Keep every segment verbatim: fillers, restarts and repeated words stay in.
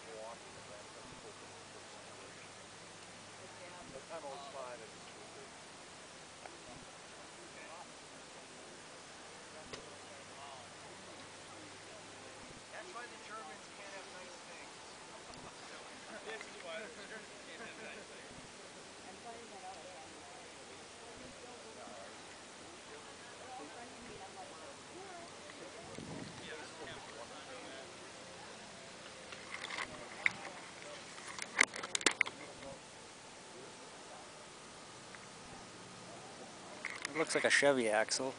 That's why the Germans can't have nice things. This is why the Germans can't have nice things. I'm finding that out. It looks like a Chevy axle.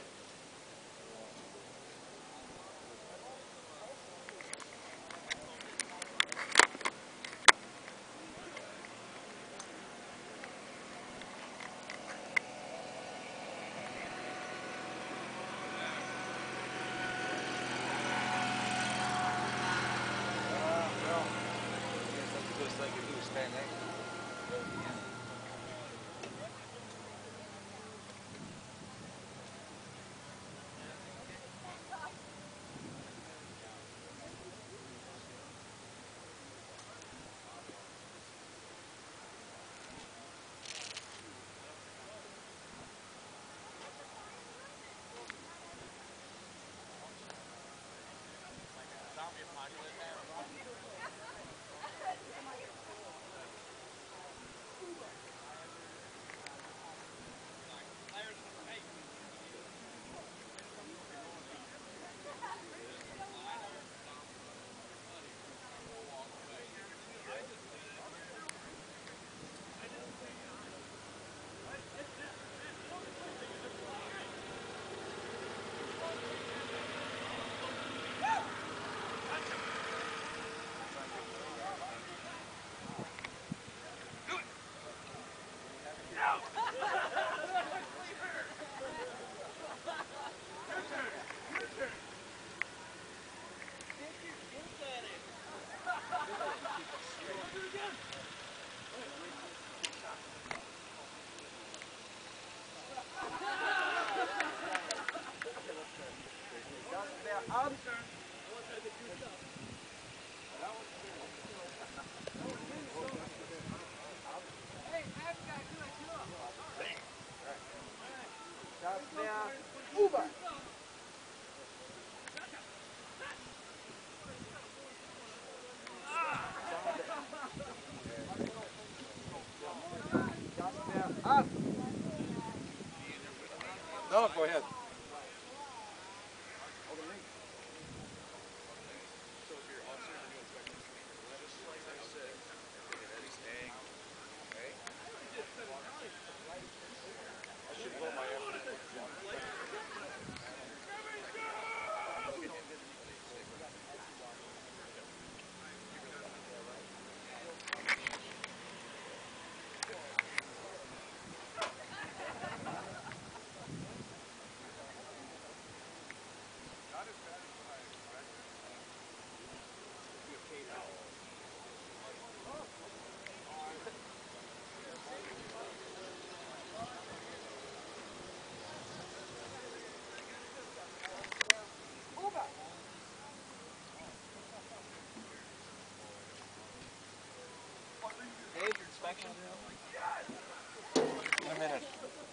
No, go ahead. Inspection? In a minute.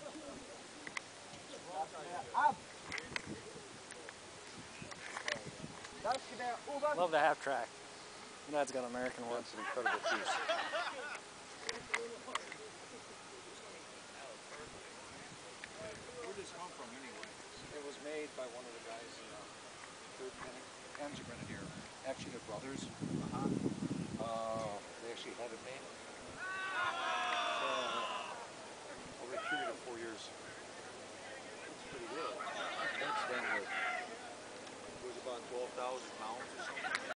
Love the half track. You know it's got American words. That's an incredible piece. Where does this come from anyway? It was made by one of the guys in the third panic. M's a grenadier. Actually, they're brothers. Uh-huh. Uh, they actually had it made. So, over a period of four years. It's pretty good. It's been good. It was about twelve thousand pounds or something.